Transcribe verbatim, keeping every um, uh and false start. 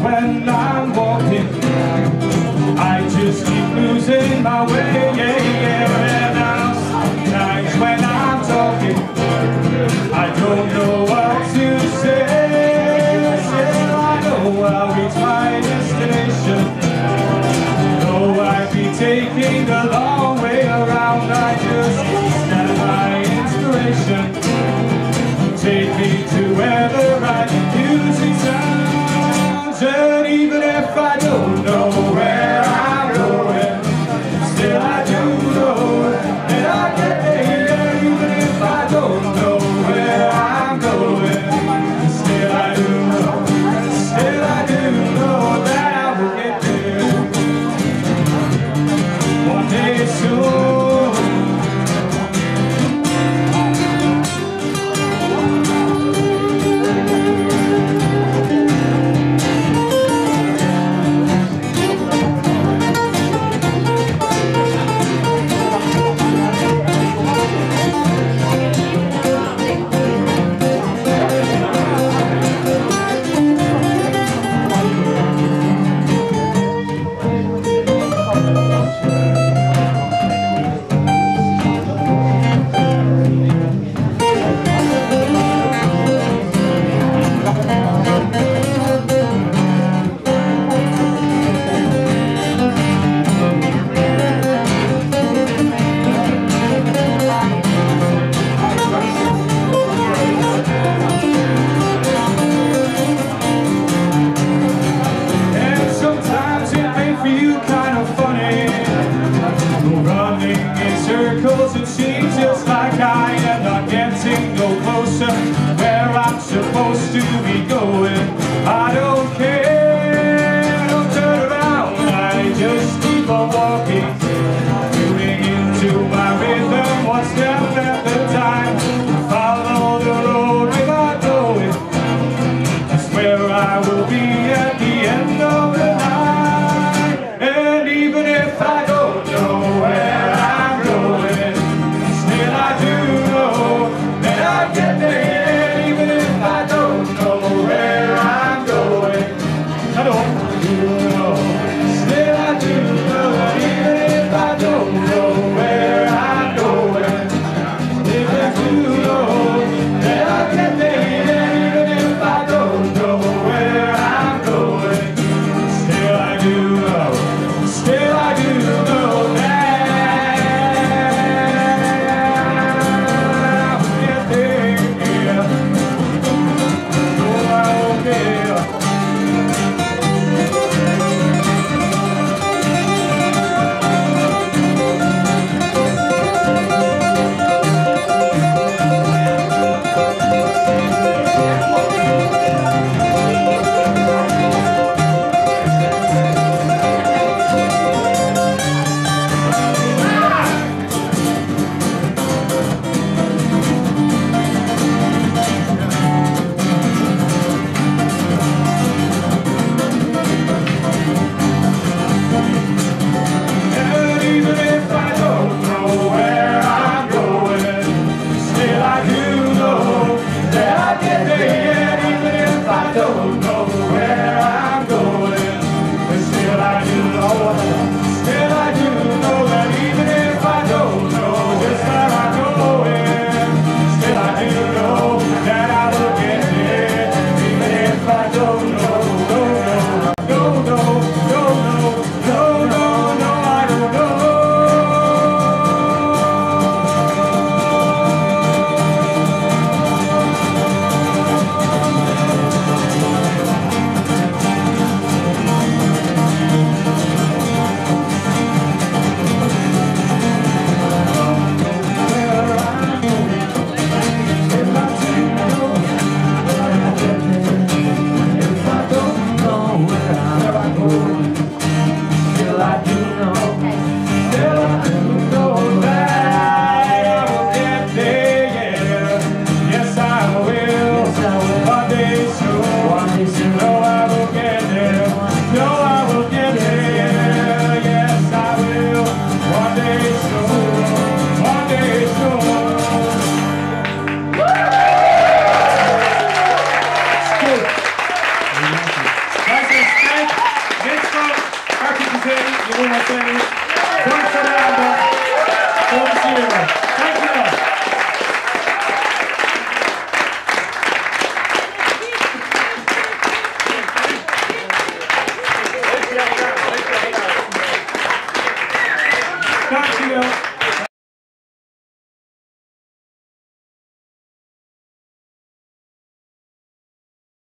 when I'm walking, I just keep losing my way, yeah, yeah. And now sometimes when I'm talking, I don't know what to say. Still I know I'll reach my destination, though I'd be taking the long way around. I just stand my inspiration, take me to where the right music sounds. And even if I don't know where I'm going, still I do know that I get there. Even if I don't know where I'm going, still I do know, still I do know that I will get there one day soon. It seems just like I am not getting no closer where I'm supposed to be